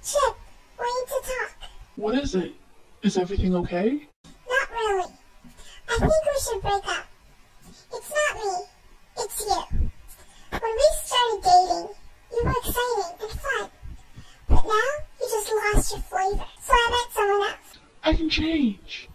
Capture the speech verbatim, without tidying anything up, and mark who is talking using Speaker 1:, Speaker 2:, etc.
Speaker 1: Chip, we need to talk.
Speaker 2: What is it? Is everything okay?
Speaker 1: Not really. I think we should break up. It's not me. It's you. When we started dating, you were exciting and fun. But now, you just lost your flavor. So I met someone else.
Speaker 2: I can change.